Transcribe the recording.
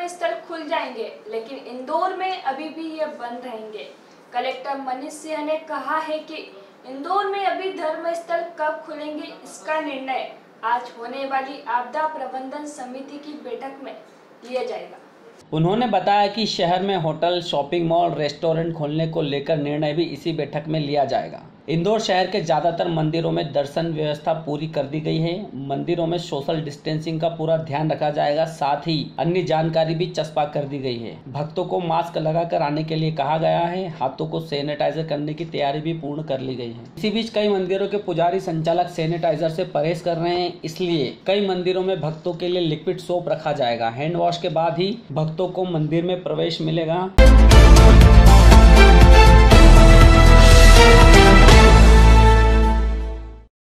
धर्म स्थल खुल जाएंगे, लेकिन इंदौर में अभी भी ये बंद रहेंगे। कलेक्टर मनीष सिंह ने कहा है कि इंदौर में अभी धर्म स्थल कब खुलेंगे, इसका निर्णय आज होने वाली आपदा प्रबंधन समिति की बैठक में लिया जाएगा। उन्होंने बताया कि शहर में होटल, शॉपिंग मॉल, रेस्टोरेंट खोलने को लेकर निर्णय भी इसी बैठक में लिया जाएगा। इंदौर शहर के ज्यादातर मंदिरों में दर्शन व्यवस्था पूरी कर दी गई है। मंदिरों में सोशल डिस्टेंसिंग का पूरा ध्यान रखा जाएगा, साथ ही अन्य जानकारी भी चस्पा कर दी गई है। भक्तों को मास्क लगाकर आने के लिए कहा गया है। हाथों को सैनिटाइजर करने की तैयारी भी पूर्ण कर ली गई है। इसी बीच कई मंदिरों के पुजारी संचालक सैनिटाइजर से परहेज कर रहे हैं, इसलिए कई मंदिरों में भक्तों के लिए लिक्विड सोप रखा जाएगा। हैंड वॉश के बाद ही भक्तों को मंदिर में प्रवेश मिलेगा।